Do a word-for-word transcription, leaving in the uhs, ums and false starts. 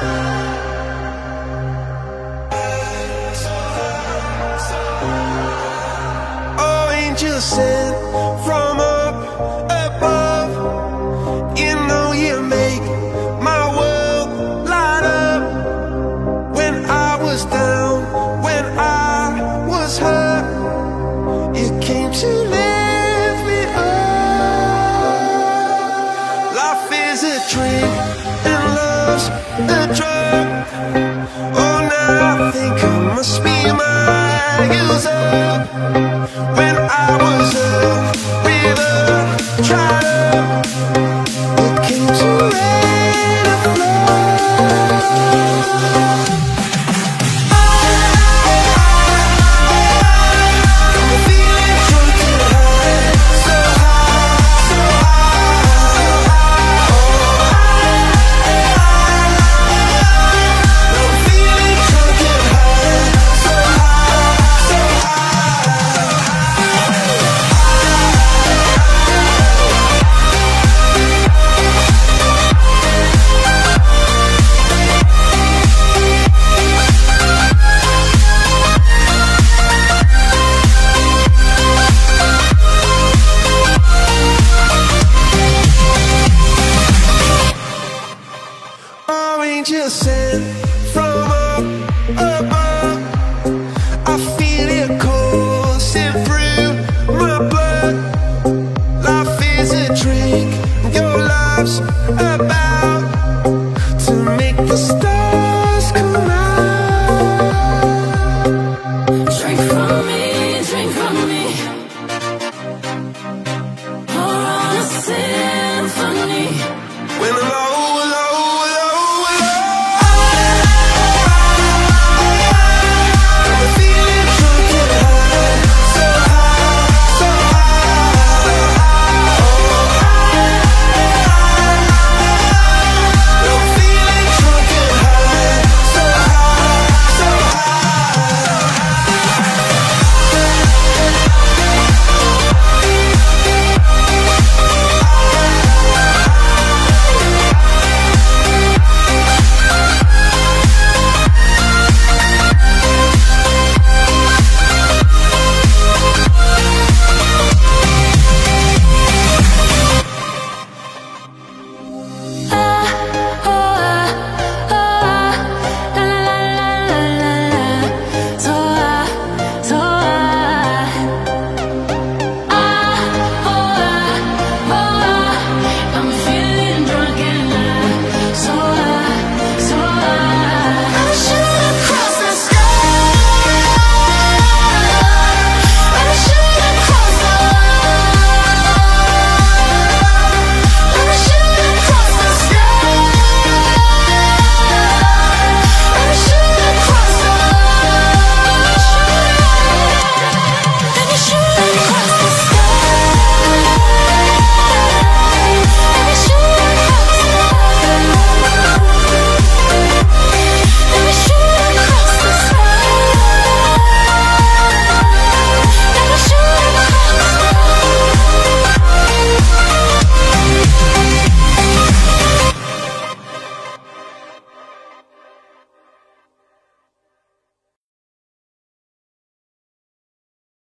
Oh, angel sent from up above. You know you make my world light up. When I was down, when I was hurt, you came to lift me up. Life is a drink and love's a drug. Oh, now I think I must be my user. When I was a river dried up, you came to rain and flood. Angel sent from up above. I feel it coursing through my blood. Life is a drink, your love's a bad.